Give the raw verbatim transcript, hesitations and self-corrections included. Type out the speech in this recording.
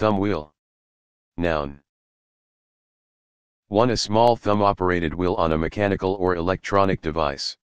Thumbwheel. Noun. one. A small thumb-operated wheel on a mechanical or electronic device.